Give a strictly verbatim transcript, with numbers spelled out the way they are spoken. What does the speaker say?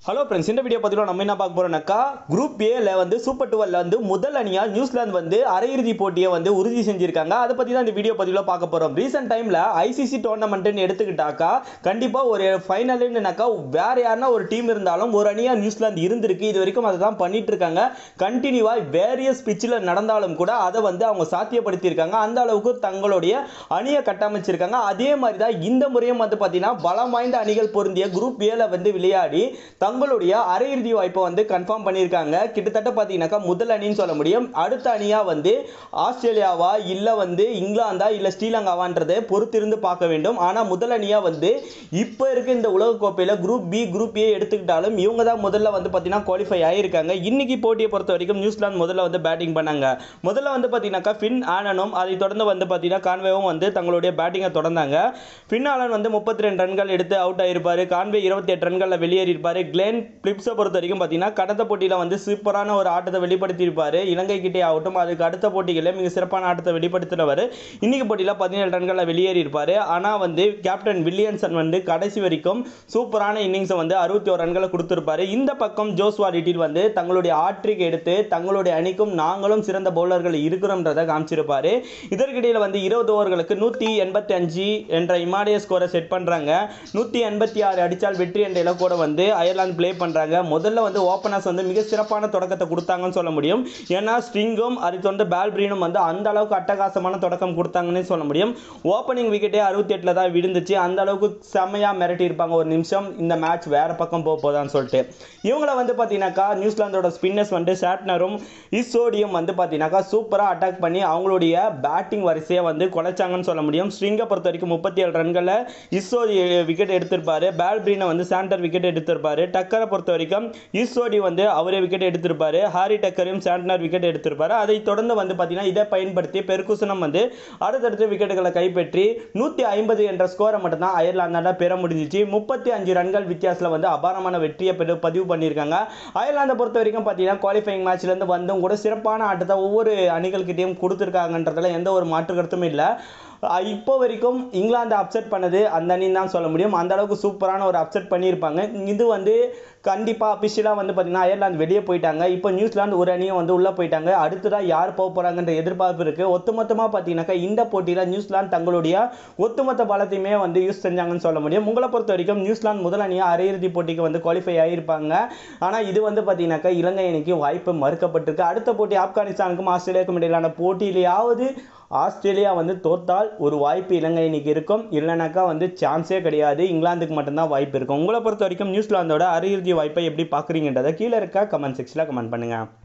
Hello friends, இந்த video பதிவில் நம்ம என்ன பார்க்க போறோம்னாக்கா குரூப் ஏல வந்து சூப்பர் டுவெல்ல வந்து முதல் அணியா நியூசிலாந்து வந்து அரையிறுதி போட்டியை வந்து உறுதி செஞ்சிருக்காங்க. அதை பத்தி தான் இந்த வீடியோ பதிவில் பார்க்க போறோம். ரீசெண்ட் டைம்ல ஐசிசி டோர்னமெண்ட்னு எடுத்துக்கிட்டாக்கா கண்டிப்பா ஒரு ஃபைனல்னாக்கா வேற யாருன்னா ஒரு டீம் இருந்தாலும் ஒரு அணியா நியூசிலாந்து இருந்திருக்கு. இது வரைக்கும் அதை தான் பண்ணிட்டு இருக்காங்க. கண்டினியூவா வேரியஸ் பிச்சில் நடந்தாலும் கூட அதை வந்து அவங்க சாத்தியப்படுத்தி இருக்காங்க. அந்த அளவுக்கு தங்களுடைய அணியை கட்டமைச்சிருக்காங்க. அதே மாதிரி தான் இந்த முறையும் வந்து பார்த்தீங்கன்னா பலம் வாய்ந்த அணிகள் பொருந்திய குரூப் ஏல வந்து விளையாடி தங்களுடைய அரையிறுதி வாய்ப்பை வந்து கன்ஃபார்ம் பண்ணியிருக்காங்க. கிட்டத்தட்ட பார்த்தீங்கன்னாக்கா முதல் அணின்னு சொல்ல முடியும். அடுத்த அணியா வந்து ஆஸ்திரேலியாவா இல்லை வந்து இங்கிலாந்தா இல்லை ஸ்ரீலங்காவான்றதை பொறுத்திருந்து பார்க்க வேண்டும். ஆனால் முதல் அணியா வந்து இப்போ இருக்க இந்த உலகக்கோப்பையில் குரூப் பி குரூப் ஏ எடுத்துக்கிட்டாலும் இவங்க தான் முதல்ல வந்து பார்த்தீங்கன்னா குவாலிஃபை ஆகியிருக்காங்க. இன்னைக்கு போட்டியை பொறுத்த வரைக்கும் நியூசிலாந்து முதல்ல வந்து பேட்டிங் பண்ணாங்க. முதல்ல வந்து பார்த்தீங்கன்னாக்கா ஃபின் ஆலனும் அதை தொடர்ந்து வந்து பார்த்தீங்கன்னா கான்வேவும் வந்து தங்களுடைய பேட்டிங்கை தொடர்ந்தாங்க. ஃபின் ஆலன் வந்து முப்பத்தி ரெண்டு ரன்கள் எடுத்து அவுட் ஆயிருப்பாரு. கான்வே இருபத்தி எட்டு ரன்களில் வெளியேறியிருப்பாரு. கிளென் பிலிப்ஸை பொறுத்த வரைக்கும் பார்த்தீங்கன்னா கடந்த போட்டியில் வந்து சூப்பரான ஒரு ஆட்டத்தை வெளிப்படுத்தியிருப்பாரு. இலங்கை கிட்டே ஆகட்டும், அதுக்கு அடுத்த போட்டிகளில் மிக சிறப்பான ஆட்டத்தை வெளிப்படுத்தினவர். இன்னைக்கு போட்டியில் பதினேழு ரன்களில் வெளியேறியிருப்பாரு. ஆனால் வந்து கேப்டன் வில்லியம்சன் வந்து கடைசி வரைக்கும் சூப்பரான இன்னிங்ஸை வந்து அறுபத்தி ஒரு ரன்களை கொடுத்திருப்பாரு. இந்த பக்கம் ஜோஸ்வா லிட்டில் வந்து தங்களுடைய ஆட்ரிக் எடுத்து தங்களுடைய அணிக்கும் நாங்களும் சிறந்த பவுலர்கள் இருக்கிறோம்ன்றதை காமிச்சிருப்பாரு. இதற்கிடையில் வந்து இருபது ஓவர்களுக்கு நூற்றி எண்பத்தி அஞ்சு என்ற இமாலய ஸ்கோரை செட் பண்ணுறாங்க. நூற்றி எண்பத்தி ஆறு அடித்தால் வெற்றி என்ற இலக்கோட வந்து அயர்லாந்து பிளே பண்றாங்க. முதல்ல வந்து ஓபனர்ஸ் வந்து மிக சிறப்பான தொடக்கத்தை கொடுத்தாங்கன்னு சொல்ல முடியும். ஏன்னா ஸ்ட்ரிங்கும் அதை தொடர்ந்து பால்பிரீனும் வந்து அந்த அளவுக்கு அட்டகாசமான தொடக்கம் கொடுத்தாங்கன்னு சொல்ல முடியும். ஓப்பனிங் விக்கெட்டே அறுபத்தி எட்டுல தான் விழுந்துச்சு. அந்த அளவுக்கு செம்மையா மிரட்டி இருப்பாங்க. ஒரு நிமிஷம் இந்த மேட்ச் வேற பக்கம் போக போதான்னு சொல்லிட்டு இவங்களை வந்து பார்த்தீங்கன்னாக்கா நியூசிலாந்தோட ஸ்பின்னர்ஸ் வந்து ஷாட்னரும் இசோடியும் வந்து பார்த்தீங்கன்னாக்கா சூப்பராக அட்டாக் பண்ணி அவங்களுடைய பேட்டிங் வரிசையை வந்து குலைச்சாங்கன்னு சொல்ல முடியும். ஸ்ட்ரிங்கை பொறுத்த வரைக்கும் முப்பத்தி ஏழு ரன்களில் இசோடி விக்கெட் எடுத்திருப்பாரு. பால்பிரீனை வந்து சாண்டர் விக்கெட் எடுத்திருப்பாரு. டக்கரை பொறுத்த வரைக்கும் இசோடி வந்து அவரே விக்கெட் எடுத்திருப்பாரு. ஹாரி டக்கரையும் சாண்டனர் விக்கெட் எடுத்திருப்பாரு. அதை தொடர்ந்து வந்து பார்த்தீங்கன்னா இதை பயன்படுத்தி பெர்குசனும் வந்து அடுத்தடுத்து விக்கெட்டுகளை கைப்பற்றி நூற்றி ஐம்பது என்ற ஸ்கோரை மட்டும் தான் அயர்லாந்தால பெற முடிஞ்சிச்சு. முப்பத்தி அஞ்சு ரன்கள் வித்தியாசத்தில் வந்து அபாரமான வெற்றியை பதிவு பண்ணியிருக்காங்க. அயர்லாந்தை பொறுத்த வரைக்கும் பார்த்தீங்கன்னா குவாலிஃபைங் மேட்ச்லேருந்து வந்தும் கூட சிறப்பான ஆட்டத்தை ஒவ்வொரு அணிகள்கிட்டையும் கொடுத்துருக்காங்கன்றதுல எந்த ஒரு மாற்று கருத்தும் இல்லை. இப்போ வரைக்கும் இங்கிலாந்து அப்செட் பண்ணது அந்த அணின்னு தான் சொல்ல முடியும். அந்த அளவுக்கு சூப்பரான ஒரு அப்செட் பண்ணியிருப்பாங்க. இது வந்து கண்டிப்பாக அபிஷியலாக வந்து பார்த்தீங்கன்னா அயர்லாந்து வெளியே போயிட்டாங்க. இப்போ நியூசிலாந்து ஒரு அணியும் வந்து உள்ளே போயிட்டாங்க. அடுத்ததாக யார் போக போகிறாங்கன்ற எதிர்பார்ப்பு இருக்குது. ஒட்டுமொத்தமாக பார்த்தீங்கன்னாக்கா இந்த போட்டியில் நியூசிலாந்து தங்களுடைய ஒட்டுமொத்த பலத்தையுமே வந்து யூஸ் செஞ்சாங்கன்னு சொல்ல முடியும். உங்களை பொறுத்த வரைக்கும் நியூசிலாந்து முதல் அணியாக அரையிறுதி போட்டிக்கு வந்து குவாலிஃபை ஆகியிருப்பாங்க. ஆனால் இது வந்து பார்த்தீங்கன்னாக்கா இலங்கை அணிக்கு வாய்ப்பு மறுக்கப்பட்டிருக்கு. அடுத்த போட்டி ஆப்கானிஸ்தானுக்கும் ஆஸ்திரேலியாவுக்கும் இடையிலான போட்டியிலேயாவது ஆஸ்திரேலியா வந்து தோத்தால் ஒரு வாய்ப்பு இலங்கை அணிக்கு இருக்கும். இல்லைனாக்கா வந்து சான்ஸே கிடையாது. இங்கிலாந்துக்கு மட்டும்தான் வாய்ப்பு இருக்கும். உங்களை பொறுத்த வரைக்கும் நியூசிலாந்தோட அரையிறுதி வாய்ப்பை எப்படி பார்க்குறீங்கன்றதை கீழே இருக்க கமெண்ட் செக்ஷனில் கமெண்ட் பண்ணுங்கள்.